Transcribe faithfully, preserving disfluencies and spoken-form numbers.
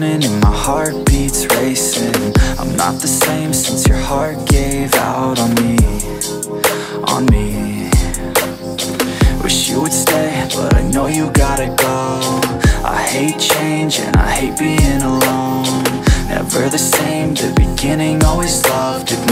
running and my heart beats racing. I'm not the same since your heart gave out on me, on me. Wish you would stay, but I know you gotta go. I hate change and I hate being alone. Never the same, the beginning always loved it